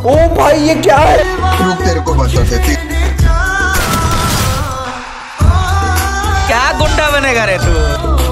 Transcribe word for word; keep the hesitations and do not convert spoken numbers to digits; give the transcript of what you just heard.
ओ भाई ये क्या है? रुक तेरे को बता देती। क्या गुंडा बनेगा रे तू?